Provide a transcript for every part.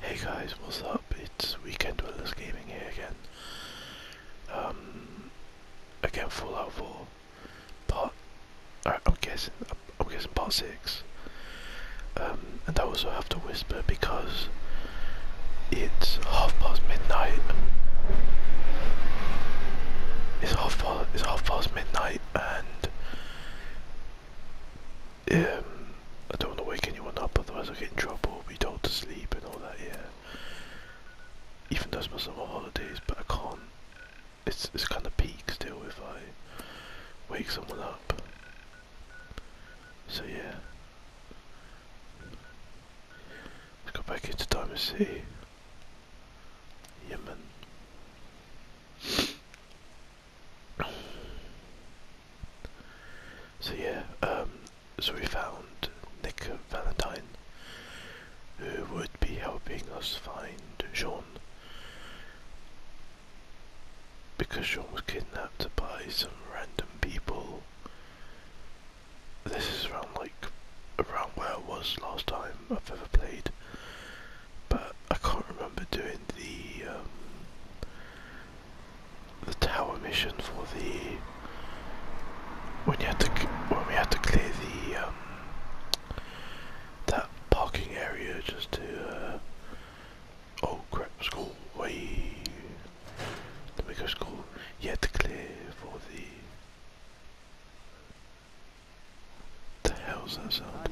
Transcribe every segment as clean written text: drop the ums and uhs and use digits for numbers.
Hey guys, what's up? It's Weekend Dwellers Gaming here again. Again Fallout 4. Part I'm guessing part 6. And I also have to whisper because it's half past midnight. It's half past midnight and I don't want to wake anyone up, otherwise I'll get in trouble, be told to sleep and all that, yeah. Even though it's my summer holidays, but I can't. It's kind of peak still if I wake someone up. So yeah. Let's go back into Diamond City. Yeah, man. So yeah, so we found Nick Valentine, who would be helping us find Jean, because Jean was kidnapped by some random people. This is around where I was last time I've ever played, but I can't remember doing the tower mission for the when we had to clear the that parking area just to oh crap, school, wait, let me go school. You had to clear for the hell's that sound?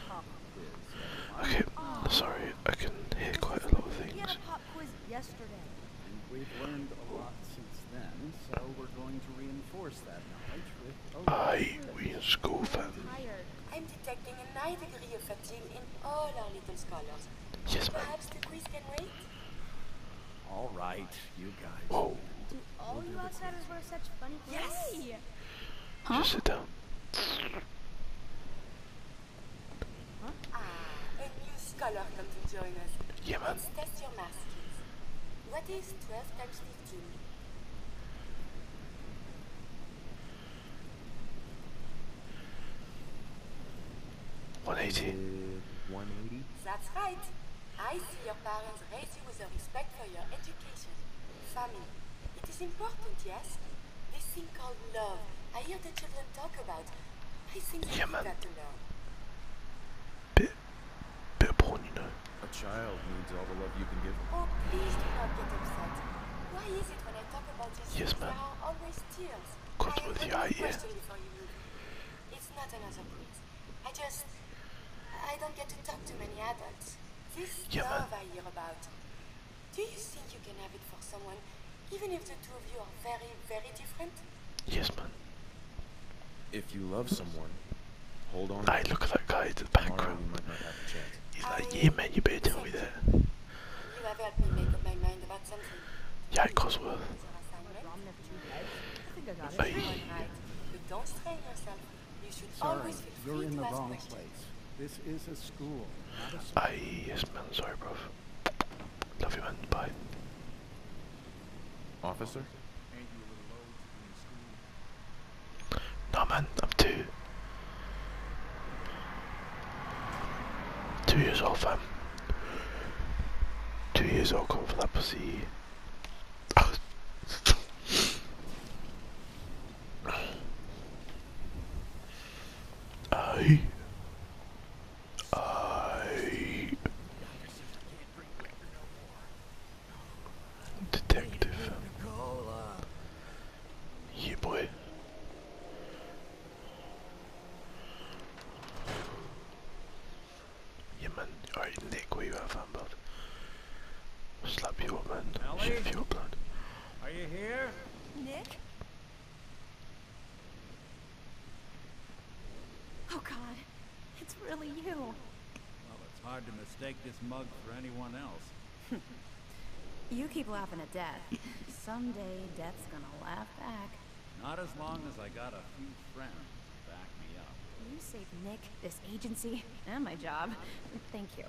Okay, sorry, I can hear quite a lot of things. We had a pop quiz yesterday. And we've learned a lot since then, so we're going to reinforce that knowledge with a Aye, we in school, fam. I'm detecting a high degree of fatigue in all our little scholars. Yes, ma'am. Perhaps the quiz can wait? All right, you guys. Whoa, Do all you outsiders wear such funny clothes? Yes! just sit down. A new scholar come to join us. Yeah, man. Let's test your math skills. What is 12 times 15? 180. 180? That's right. I see your parents raise you with a respect for your education. Family. It is important, yes? This thing called love. I hear the children talk about. I think that Yeah, you man. got to know. Bit of porn, you know. A child needs all the love you can give them. Oh, please do not get upset. Why is it when I talk about these Yes, things, ma'am. there are always tears? God, I with have the one eye, yeah. question before you move. It's not another quiz. I don't get to talk to many adults. This Yeah, man. love I hear about. Do you think you can have it for someone, even if the two of you are very, very different? Yes, man. If you love someone, hold on. Aye, look at that guy in the Tomorrow background. you might not have a chance. He's like, yeah, man, you better tell me that. You have helped me make up my mind about something. Yeah, Cosworth. Is your assignment? I think I got it. Aye. Right. But don't strain yourself. You should Sorry, always feel you're free in to the ask wrong questions. place. This is a school, not a Aye, yes, man, sorry, bro. Love you, man, bye. Officer? Nah, man, I'm 2 years old, fam. 2 years old, coming for that pussy. Aye. Aye. Detective. Yeah, boy. Yeah, man. Alright, Nick, where you at, fam, bud? Slap you up, man. Ellie? Shit your blood. Are you here? Nick? Oh God, it's really you. Well, it's hard to mistake this mug for anyone else. You keep laughing at Death. Someday Death's gonna laugh back. Not as long as I got a few friends to back me up. You saved Nick, this agency, and my job. Thank you.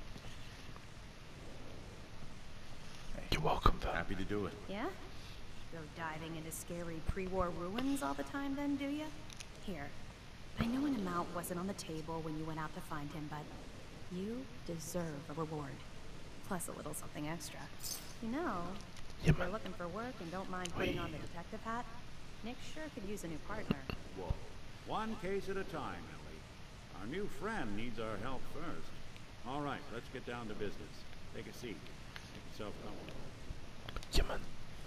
You're welcome, fam. Happy to do it. Yeah? Go diving into scary pre-war ruins all the time then, do ya? Here. I know an amount wasn't on the table when you went out to find him, but you deserve a reward. plus a little something extra. You know, Yeah, if you're man. looking for work and don't mind putting on the detective hat, Nick sure could use a new partner. Whoa. One case at a time, Ellie. Our new friend needs our help first. All right, let's get down to business. Take a seat. Make yourself comfortable. Yeah, man.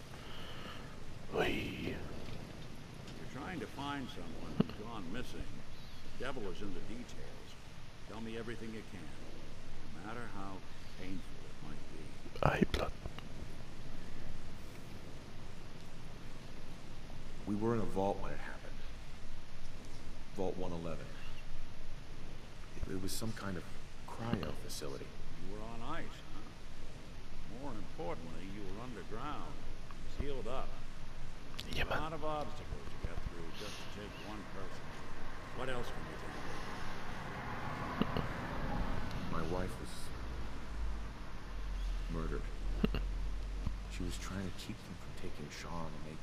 Wee. You're trying to find someone who's gone missing. The devil is in the details. Tell me everything you can, no matter how painful it might be. Aye, blood. We were in a vault when it happened. Vault 111. It was some kind of cryo facility. You were on ice, huh? More importantly, you were underground, sealed up. Yeah, A man. lot of obstacles to get through just to take one person. What else can you tell me? My wife was murdered. She was trying to keep them from taking Sean, and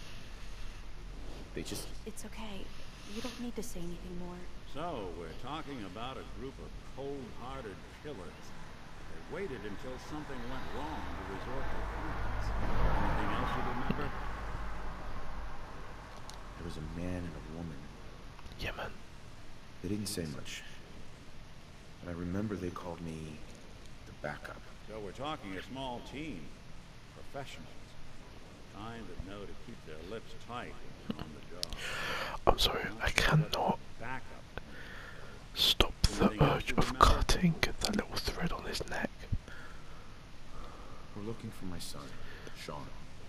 they just... It's okay. You don't need to say anything more. So, we're talking about a group of cold-hearted killers. They waited until something went wrong to resort to violence. Anything else you remember? There was a man and a woman. Yeah, man. They didn't say much. But I remember they called me the backup. So we're talking a small team. Professionals. Kind that know to keep their lips tight when they're on the job. I'm sorry, I cannot Backup. stop the Anything else urge you of remember? cutting that little thread on his neck. We're looking for my son, Sean.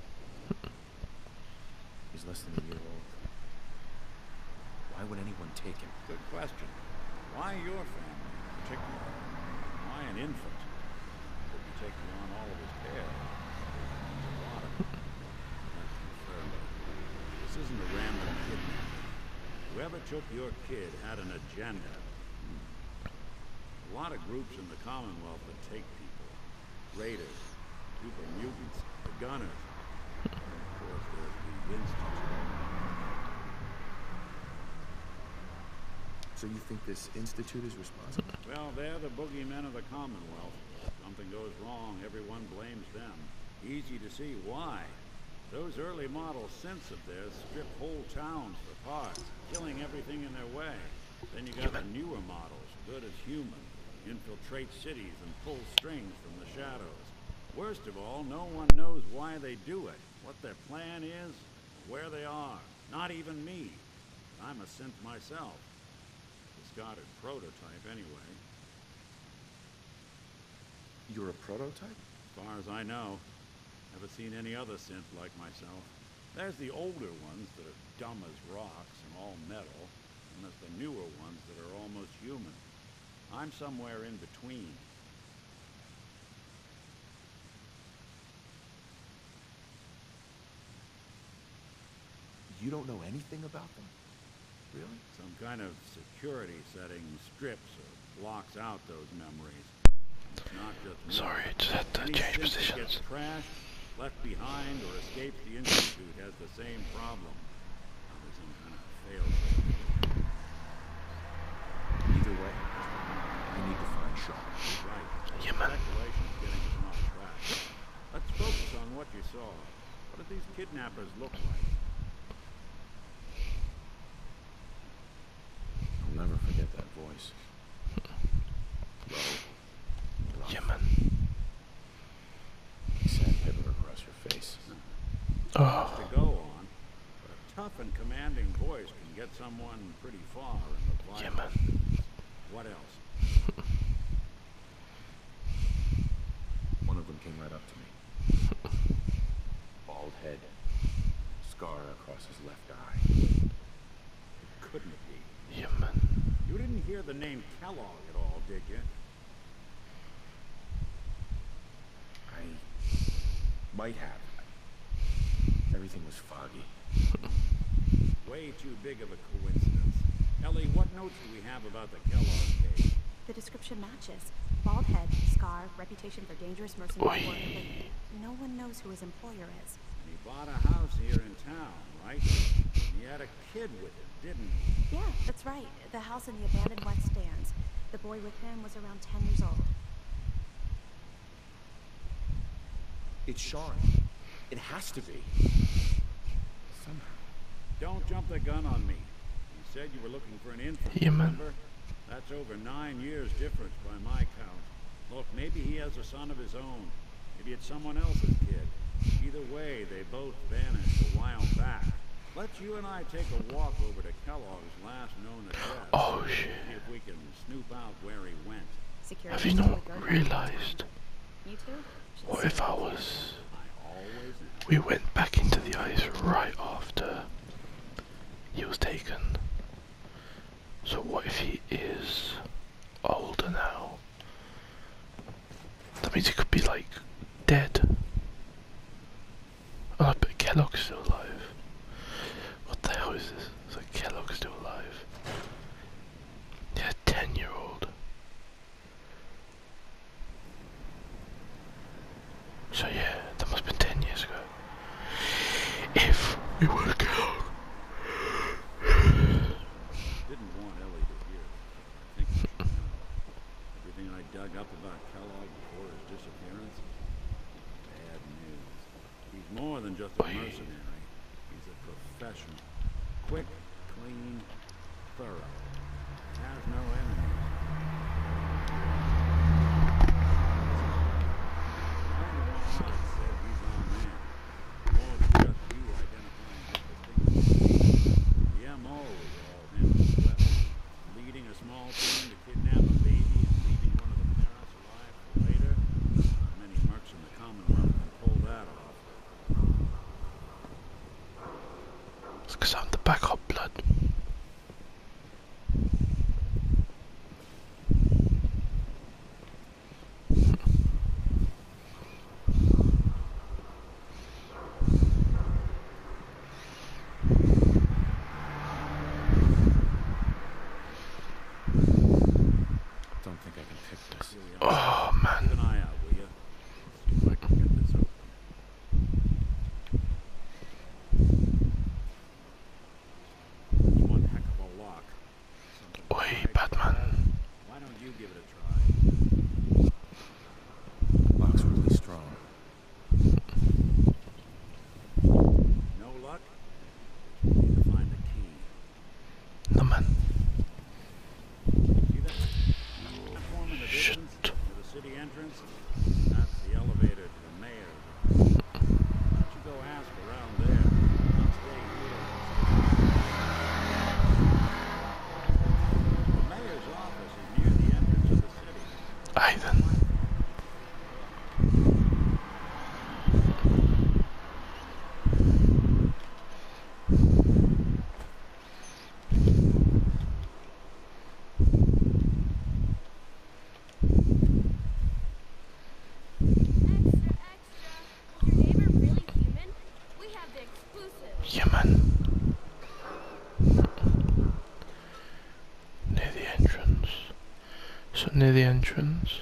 He's less than a year old. Why would anyone take him? Good question. Why your family in particular? Why an infant? Could be taking on all of his care. There's a lot of it. Let's confirm it. This isn't a random kidnapping. Whoever took your kid had an agenda. A lot of groups in the Commonwealth that take people. Raiders, super mutants, the Gunners. And of course, there's the Institute. So you think this institute is responsible? Well, they're the boogeymen of the Commonwealth. If something goes wrong, everyone blames them. Easy to see why. Those early model synths of theirs strip whole towns for parts, killing everything in their way. Then you got the newer models, good as human, infiltrate cities and pull strings from the shadows. Worst of all, no one knows why they do it, what their plan is, where they are. Not even me. I'm a synth myself. Discarded prototype anyway. You're a prototype? As far as I know. Never seen any other synth like myself. There's the older ones that are dumb as rocks and all metal, and there's the newer ones that are almost human. I'm somewhere in between. You don't know anything about them? Really? Some kind of security setting strips or blocks out those memories. It's not just me. Sorry, just had to Any change synth that positions. gets trashed, left behind, or escapes the Institute has the same problem. Probably some kind of fail-safe. Either way, we need to find Sean. Right. Yeah, man. Speculation's getting us off track. Let's focus on what you saw. What did these kidnappers look like? I'll never forget that voice. Low. Rough. Yeah, man. Sandpaper across her face. Oh, To go on, but a tough and commanding voice can get someone pretty far in the yeah, violence. man. What else? One of them came right up to me. Bald head. Scar across his left eye. Couldn't it be? Yeah, man. You didn't hear the name Kellogg at all, did you? I might have. Everything was foggy. Way too big of a coincidence. Ellie, what notes do we have about the Kellogg case? The description matches. Bald head, scar, reputation for dangerous mercenary Oi. work. But no one knows who his employer is. He bought a house here in town, right? He had a kid with him, didn't he? Yeah, that's right. The house in the abandoned West Stands. The boy with him was around 10 years old. It's Sean. It has to be. Somehow. Don't jump the gun on me. You said you were looking for an infant, Yeah, man. remember? That's over 9 years difference by my count. Look, maybe he has a son of his own. Maybe it's someone else's kid. Either way, they both vanished a while back. Let's you and I take a walk over to Kellogg's last known address. Oh shit. See if we can snoop out where he went. Security Have you still not a good one. realised? You too? Should What see if I what was... I always am. We went back into the ice right after he was taken. So what if he is older now? That means he could be like dead. Oh, I bet Kellogg's still alive. What the hell is this? It's like Kellogg's still alive. Yeah, 10-year-old. So yeah, that must have been 10 years ago. If we were Kellogg. Didn't want Ellie to hear. I think she should know. Everything I dug up about Kellogg before his disappearance? Bad news. He's more than just a mercenary. He's a professional. Quick, clean, thorough. Has no enemies. Said he's our man. More than just you identifying his distinction. The M.O. is all him as well. Leading a small team to kidnap a baby and leaving one of the parents alive for later. Not many mercs in the Commonwealth can pull that off. It's 'cause I'm the backup blood. Don't think I can pick this. Here we are. Oh man. Keep an eye out, will you? See if I can get this open. It's one heck of a lock. Something Oi, right Batman. there. Why don't you give it a try? Lock's really strong. No luck? We need to find the key. No man. See that? Platform in the Shit. distance near the city entrance? That's the elevator to the mayor's. Why don't you go ask around there? I'll stay here. The mayor's office is near the entrance of the city. Aye then. Extra, extra. Was your neighbor really human? We have the exclusive. Yeah man. Near the entrance. So near the entrance.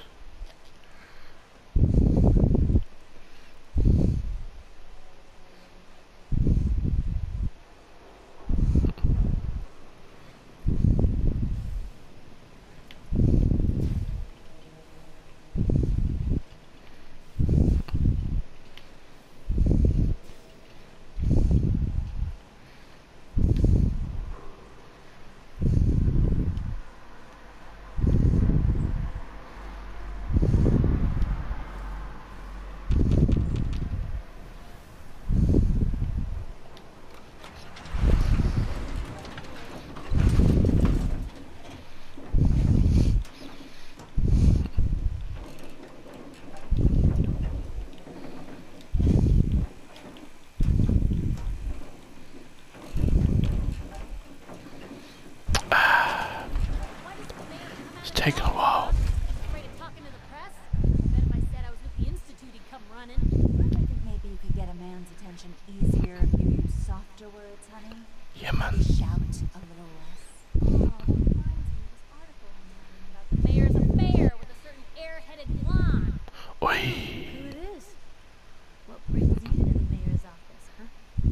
It's taken a while. Afraid of talking to the press? Bet if I said I was with the Institute, he'd come running. I think maybe you could get a man's attention easier if you use softer words, honey. Yeah man. Shout a little less. Oh, that reminds me of this article I'm reading about the mayor's affair with a certain air-headed blonde. Oi. Who it is? What brings you to the mayor's office, huh?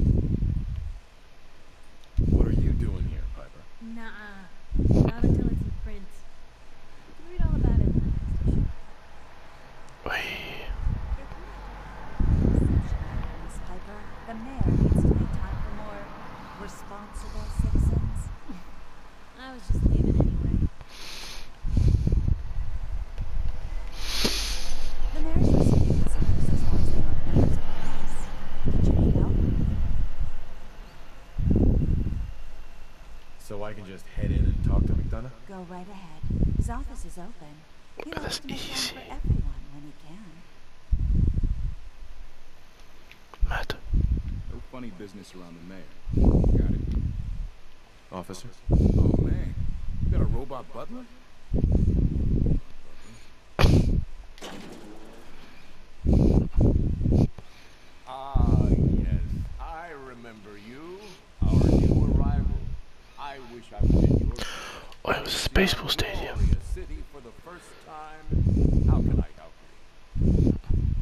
What are you doing here, Piper? Nuh-uh. Not until it's in print. You can read all about it in the next issue. Oi. Go right ahead. His office is open. He That's likes to make time easy. for everyone when he can. Mad. No funny business around the mayor. Got it. Officer? Oh man, you got a robot butler? Ah, yes, I remember you, our new arrival. I wish I was in your place. Oh, it was a baseball stadium. Glorious city for the first time. How can I help you?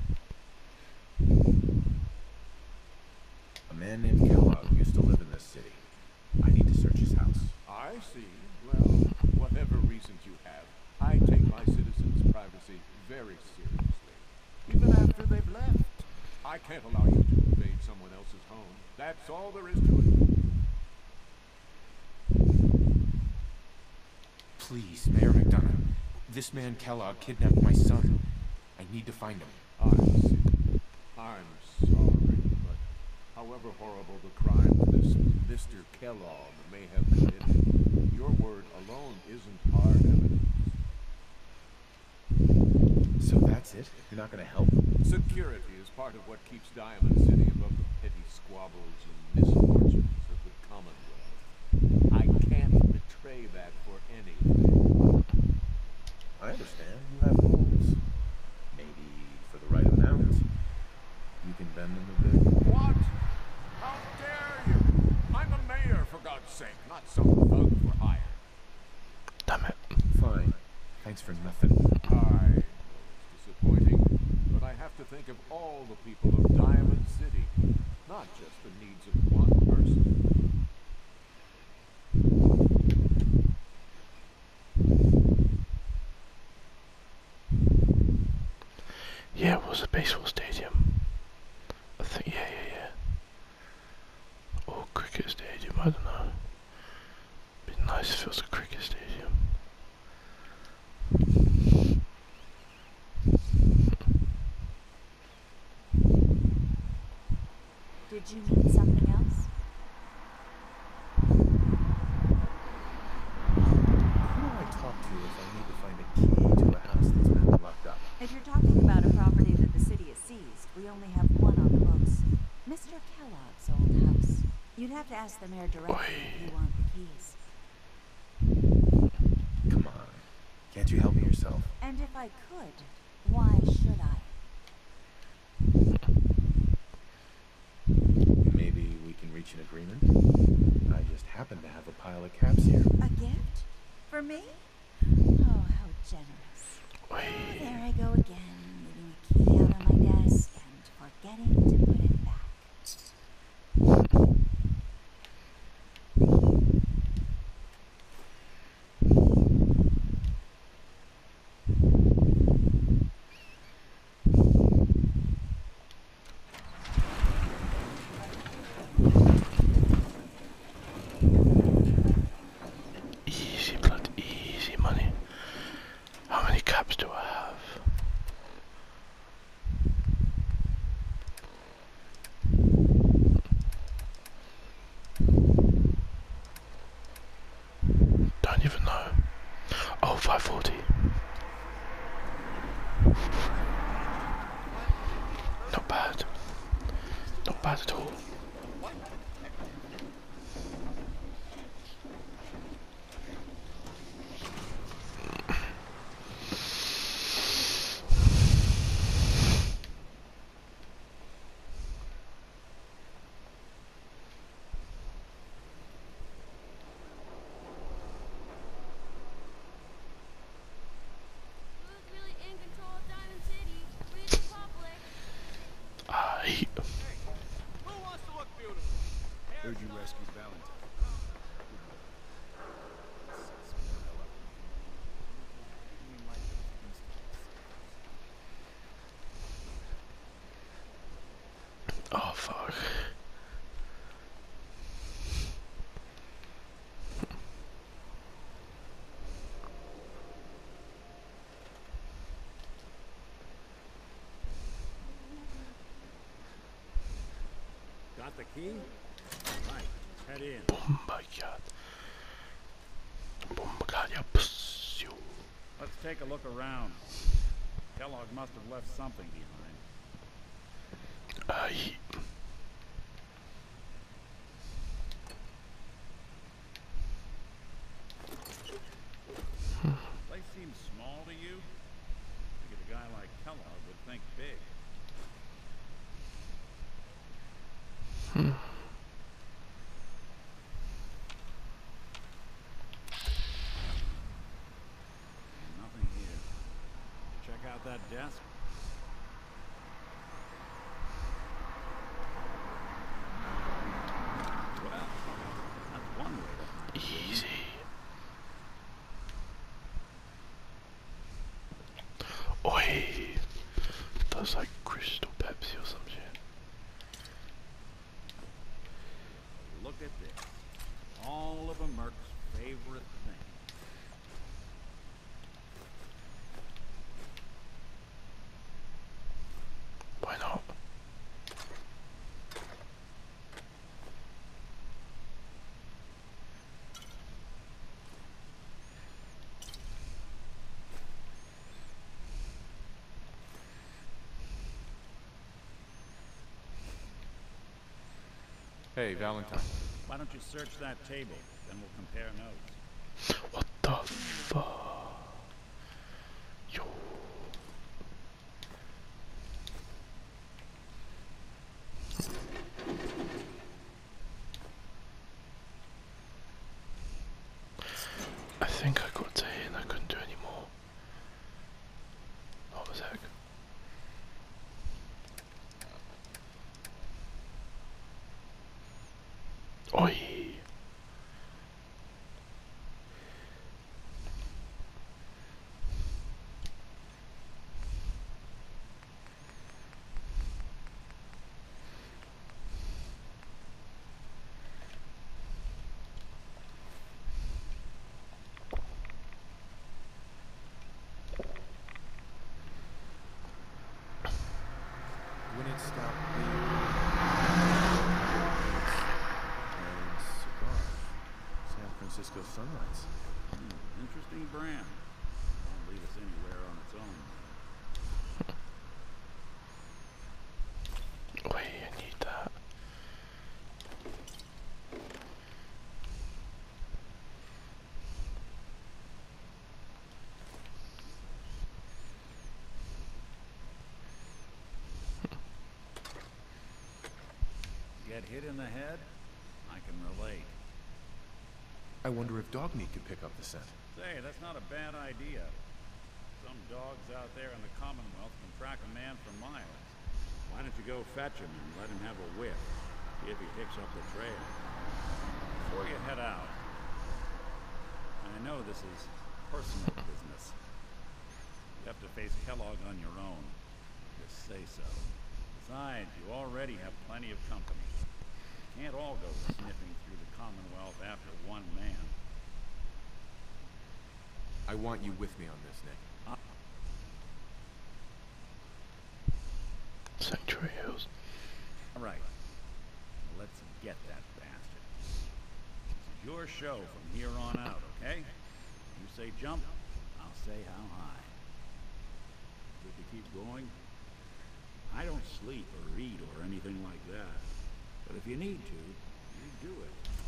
A man named Kellogg used to live in this city. I need to search his house. I see. Well, whatever reasons you have, I take my citizens' privacy very seriously. Even after they've left. I can't allow you to invade someone else's home. That's all there is to it. Please, Mayor McDonough. This man Kellogg kidnapped my son. I need to find him. I see. I'm sorry, but however horrible the crime this Mr. Kellogg may have committed, your word alone isn't hard evidence. So that's it? You're not gonna help? Security is part of what keeps Diamond City above the petty squabbles and misfortunes of the Commonwealth. I can't betray that for anything. I understand. You have rules. Maybe for the right amount, you can bend them a bit. What? How dare you? I'm the mayor, for God's sake, not some thug for hire. Damn it. Fine. Thanks for nothing. It's disappointing, but I have to think of all the people of Diamond City, not just the needs of one person. Yeah, it was a baseball stadium. I think, yeah. Or cricket stadium, I don't know. Be nice if it was a cricket stadium. Did you need something else? Who do I talk to if I need to find a key to a house that's been locked up? If you're talking about a property that the city has seized, we only have one on the books. Mr. Kellogg's old house. You'd have to ask the mayor directly if you want the keys. Come on. Can't you help me yourself? And if I could, why should I? Maybe we can reach an agreement? I just happen to have a pile of caps here. A gift? For me? Oh, how generous. There I go again, leaving a key out on my desk and forgetting to put it back. Easy, blood, easy money. How many caps do I have? Don't even know. Oh, 540. Not bad. Not bad at all. Who's really in control of Diamond City? We the public. Heard you rescued Valentine. Oh, fuck. Got the key? Right, head in. Bomba, God. Bomba, God, ja, pss. Let's take a look around. Kellogg must have left something behind. Place seems small to you? I figured a guy like Kellogg would think big. Nothing here. Check out that desk. Well, that's one way to find it. Easy. Oi! That's like Crystal Pepsi or some shit. Look at this. All of a Merc's favorite thing. Why not? Hey, Valentine. Why don't you search that table, then we'll compare notes. What the fuck? Yo. I think I got to here and I couldn't do any more. What was that? Oi! When it stopped being and cigars. San Francisco Sunlights. Interesting brand. Won't lead us anywhere on its own. Wait, I need that. Get hit in the head? I can relate. I wonder if Dogmeat could pick up the scent. Say, that's not a bad idea. Some dogs out there in the Commonwealth can track a man for miles. Why don't you go fetch him and let him have a whiff? See if he picks up the trail. Before you head out, I know this is personal business. You have to face Kellogg on your own. Just say so. Besides, you already have plenty of company. You can't all go sniffing through the Commonwealth after one man. I want you with me on this, Nick. Sanctuary Hills. All right. Let's get that bastard. This is your show from here on out, okay? You say jump, I'll say how high. Good to keep going? I don't sleep or eat or anything like that. But if you need to, you do it.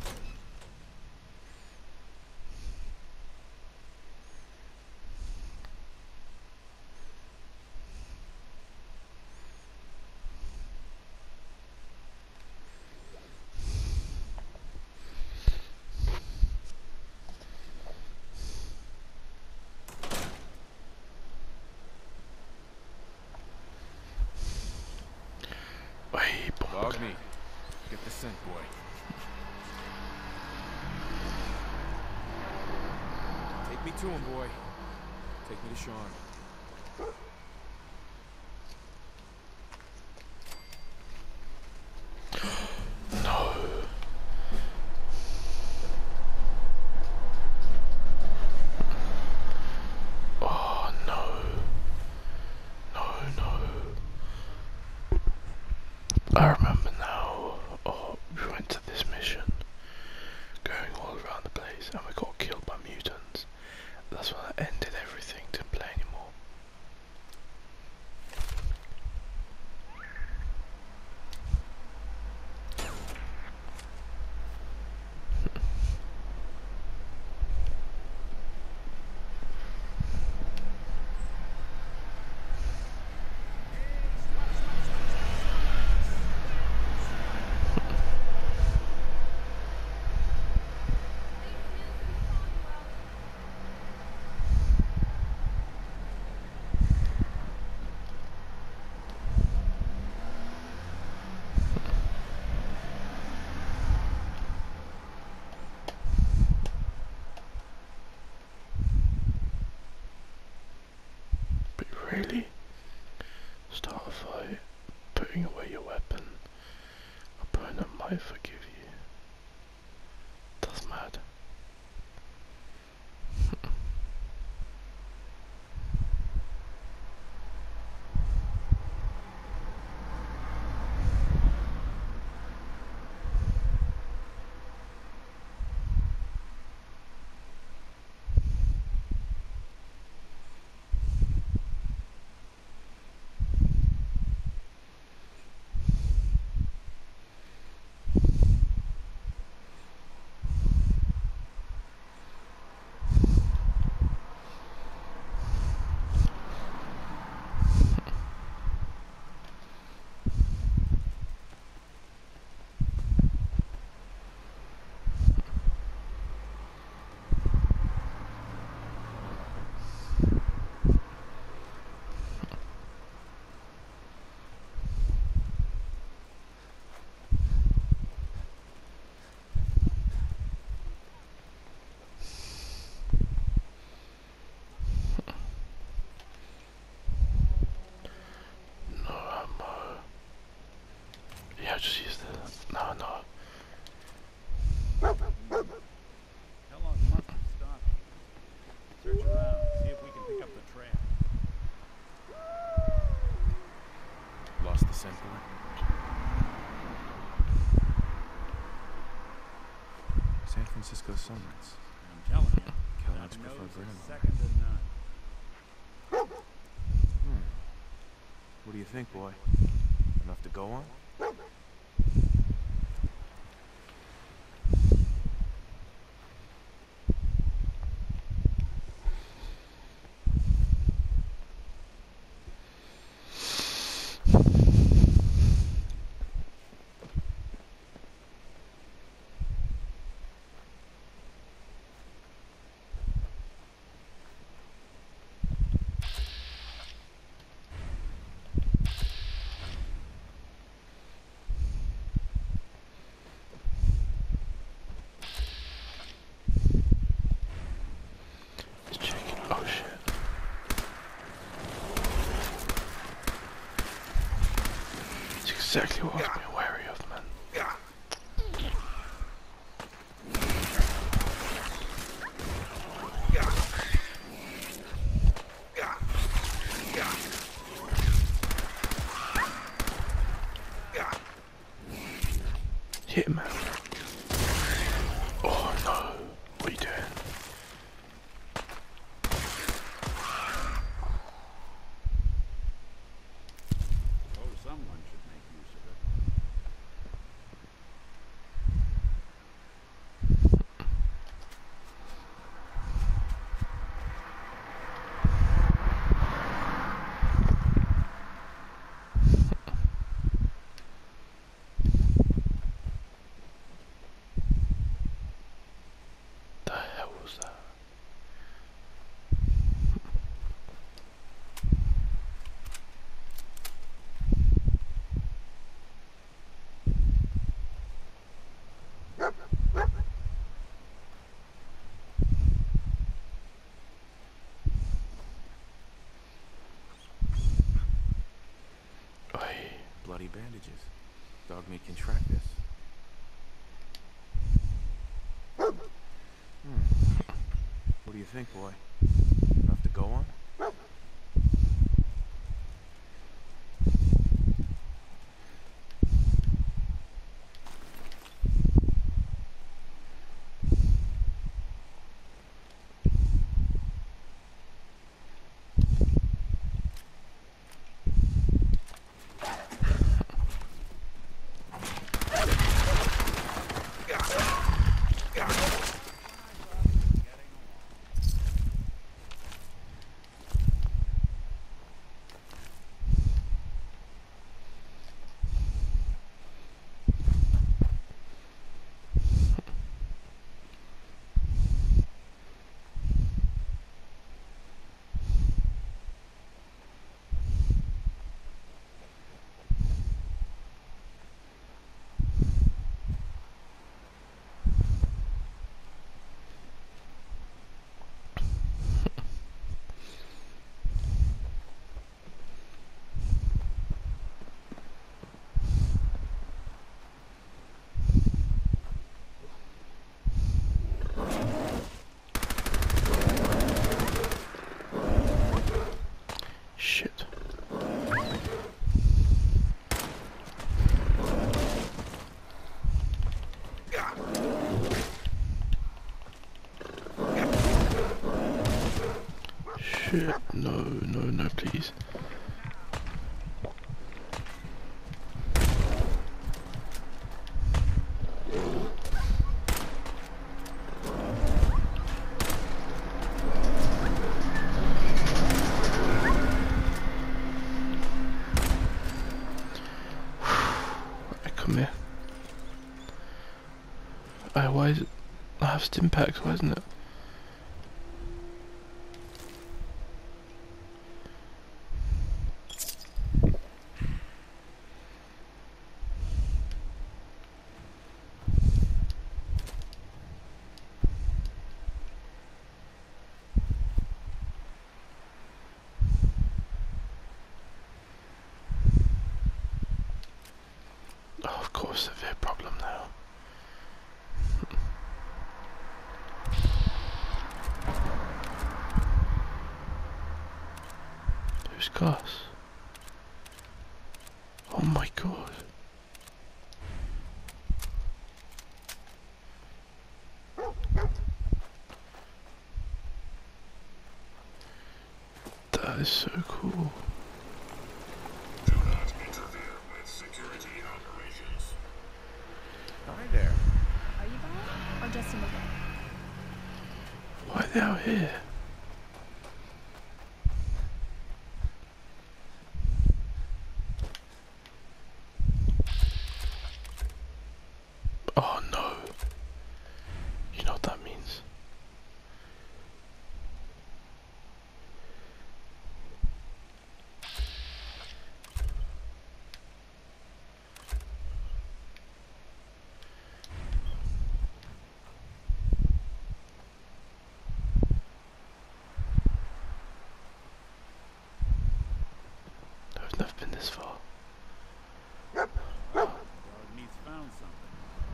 Dogmeat. Get the scent, boy. Take me to him, boy. Take me to Sean. No. Oh no. No, no. I remember now. Oh, we went to this mission, going all around the place, and we got killed by mutants. That's when I ended everything. giving away your weapon. Opponent might forgive you. That's mad. Yeah, just use the... No. Kellogg must have stopped. Search around, see if we can pick up the trail. Lost the scent point? San Francisco sunrise. I'm telling you, Kellogg's that prefer nose is grandma. second to none. What do you think, boy? Enough to go on? Oh shit. It's exactly what I was being wary of, man. Hit him, man. Oh no. What are you doing? Someone should make use of it. The hell was that? Bloody bandages. Dogmeat can track this. What do you think, boy? Enough to go on? shit. No, no, no, please. Come here. Why is it? I have stim packs, why isn't it? Oh, of course, severe problem now. Who's Gus? Oh my god. That is so cool. Do not interfere with security operations. Hi there. Are you going? Or just in the way? Why are they out here? Oh no. You know what that means? I've never been this far. Dog meat's found something.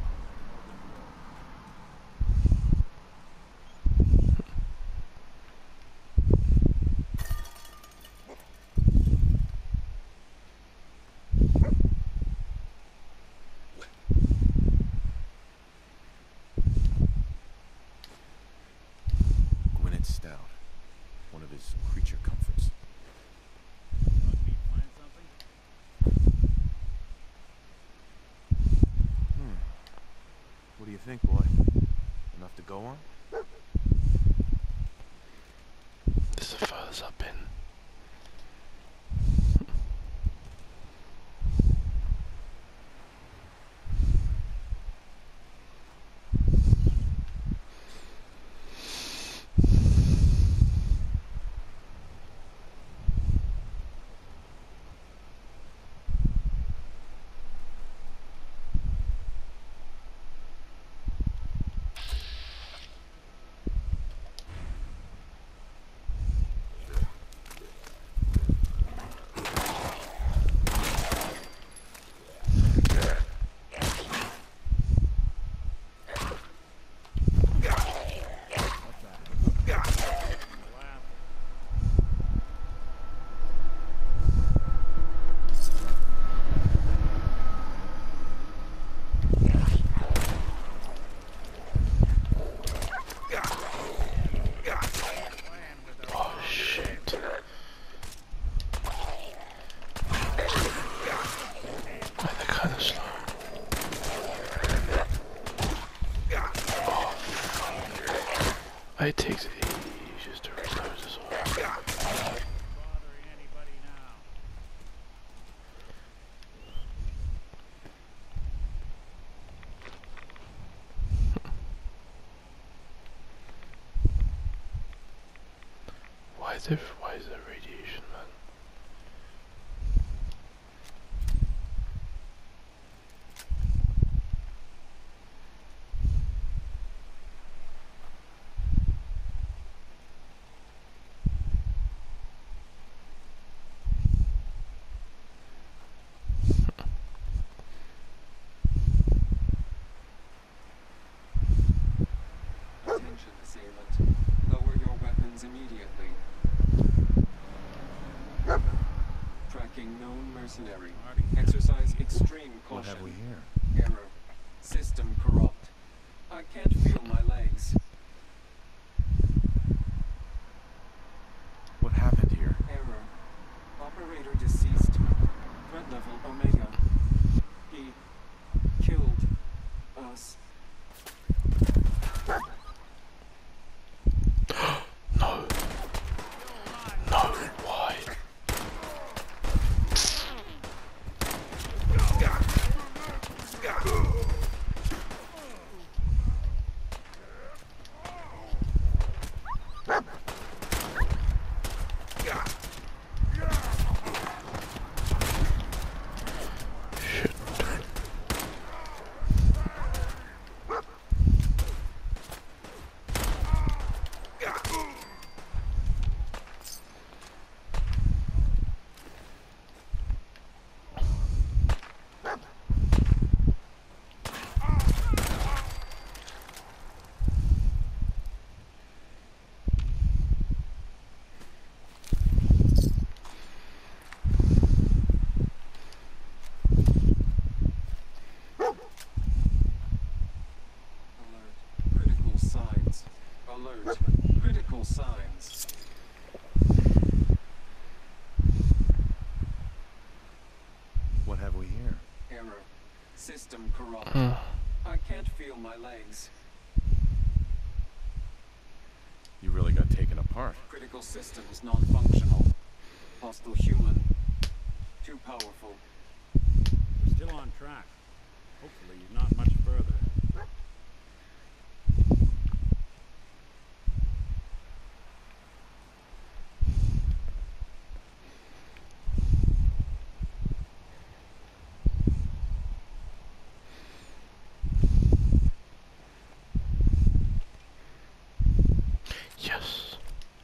Gwyneth Stout. One of his creature comforts. Dog meat find something? What do you think, boy? Enough to go on? This is the furthest I've been. Oh shit. Why they're kind of slow. Oh fuck. It takes ages to reload as well. Bothering anybody now? Why is there radiation, man? Attention, assailant. Lower your weapons immediately. Tracking known mercenary. Exercise extreme caution. What have we here? Error. System corrupt. I can't feel my legs. What have we here? Error. System corrupt. I can't feel my legs. You really got taken apart. Critical systems non-functional. Hostile human. Too powerful. We're still on track. Hopefully not much further. Yes.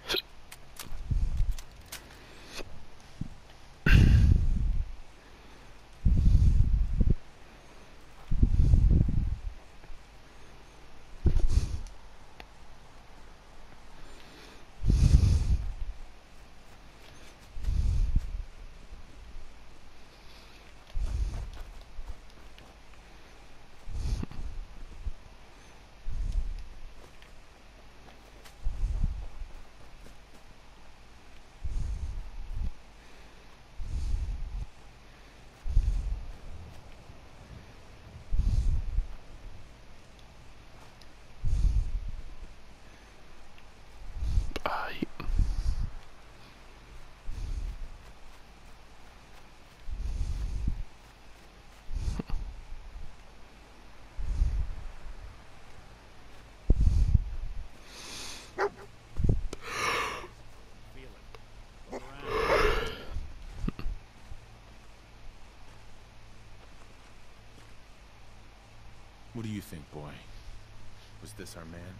What do you think, boy? Was this our man?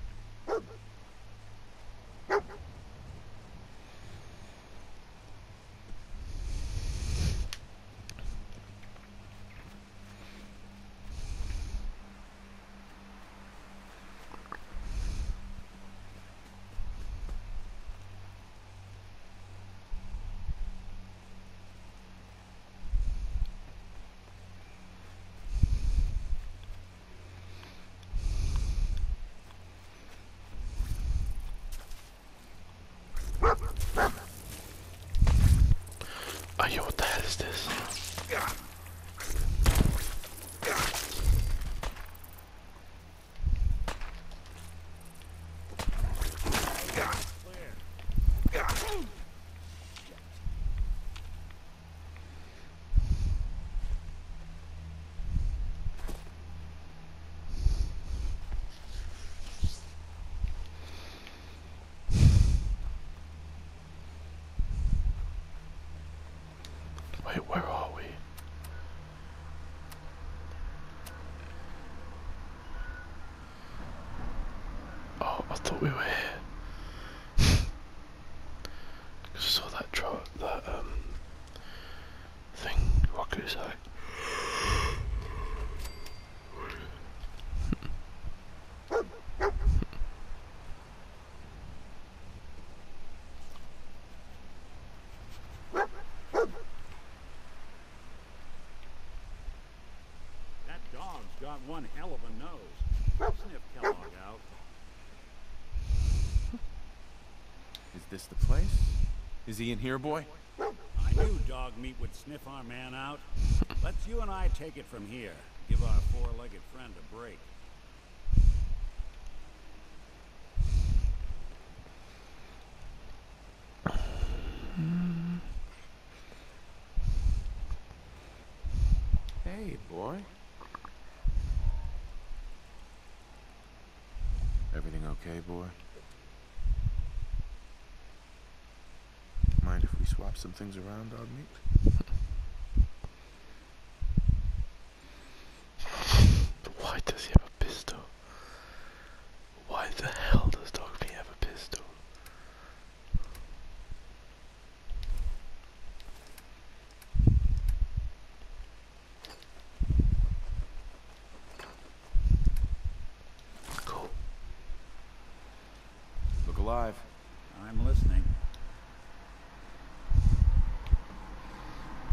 Oh, yo, what the hell is this? Wait, where are we? Oh, I thought we were here. I saw that thing, Rocco's like. Got one hell of a nose. Sniff Kellogg out. Is this the place? Is he in here, boy? I knew dog meat would sniff our man out. Let's you and I take it from here. Give our four-legged friend a break. Hey, boy. Everything okay, boy? Mind if we swap some things around, dog meat? Why does he have a pistol? Why the hell does Dog Meat have a pistol? Cool. Look alive. I'm listening.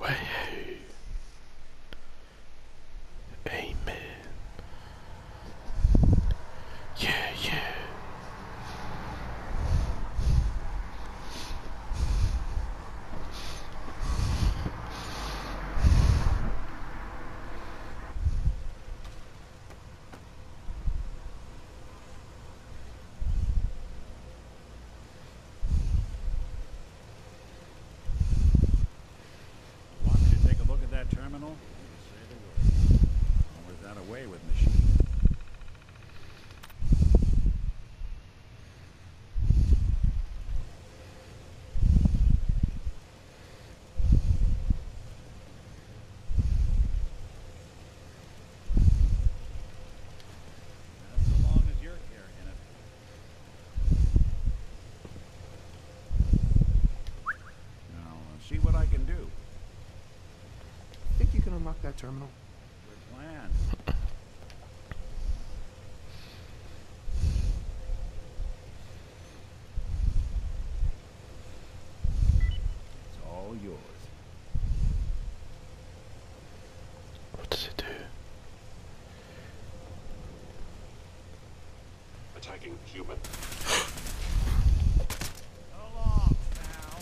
Hey. Amen. Yeah, yeah. Want me to take a look at that terminal? Say the word. Or is that away with machine? As long as you're carrying it. Now, see what I can do. Think you can unlock that terminal? Good plan. It's all yours. What does it do? Attacking human. Along now.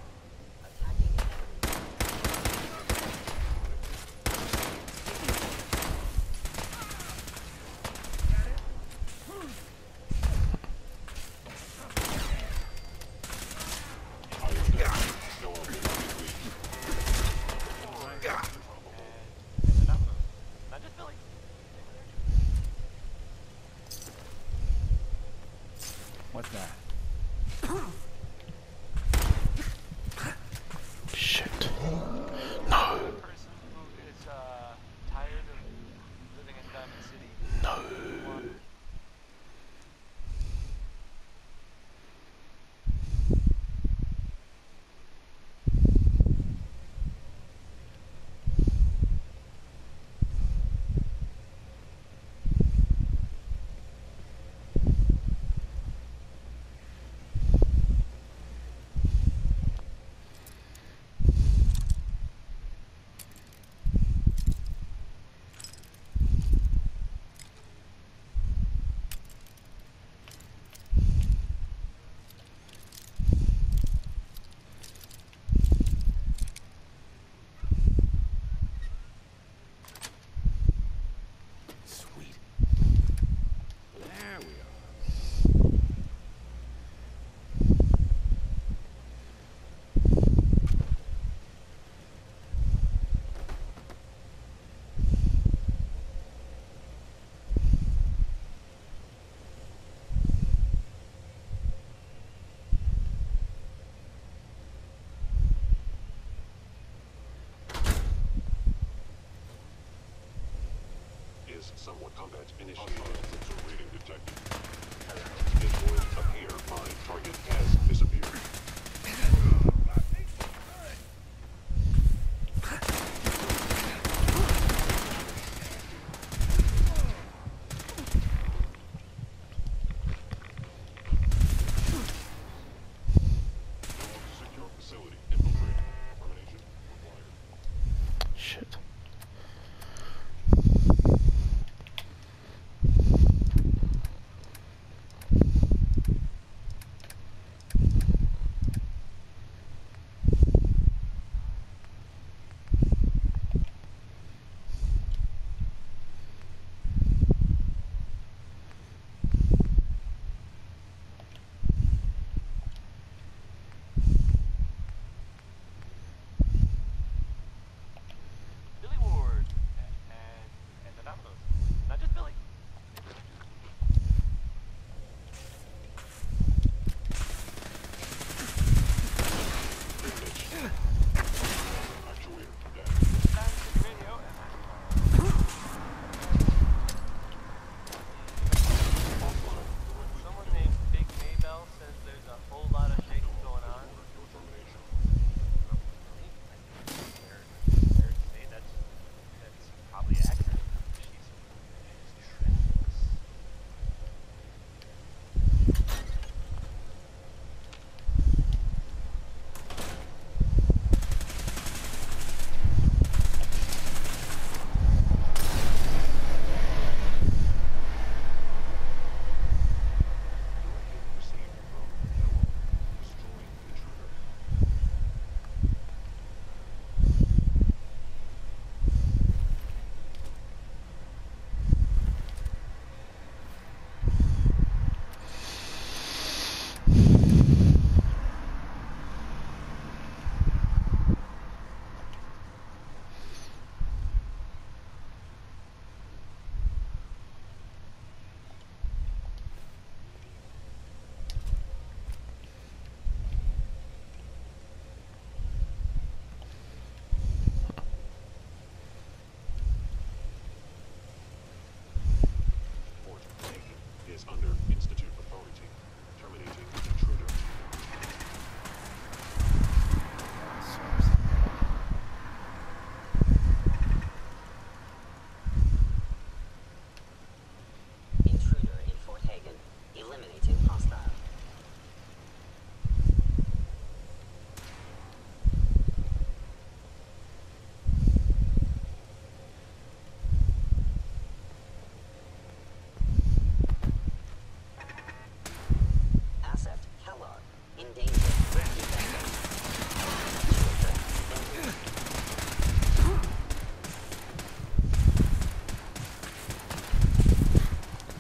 What's that? Shit. No. Person who is tired of living in Diamond City. No. Sweet. There we are. Is somewhat combat initiated. Sensor reading detected. It would appear my target has disappeared. Secure facility infiltrated. Termination required. Shit.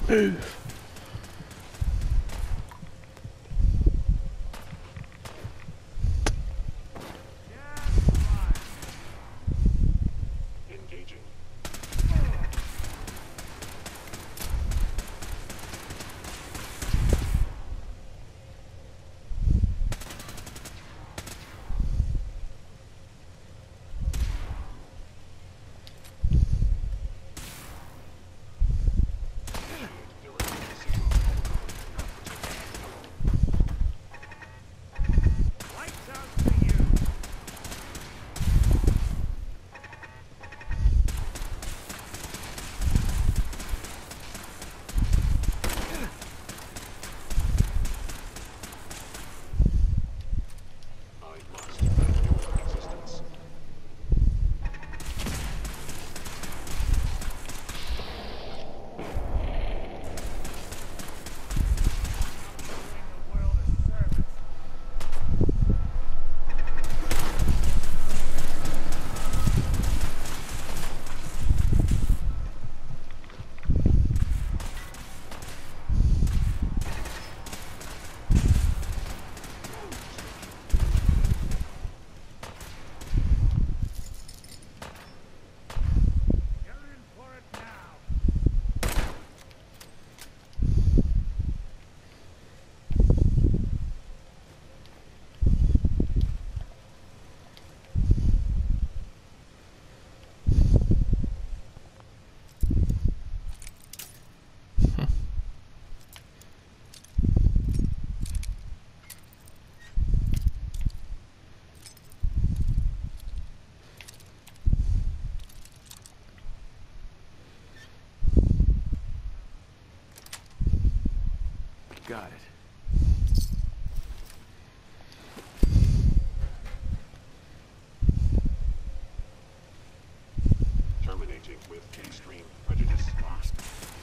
Move! Engaging. Got it. Terminating with extreme prejudice.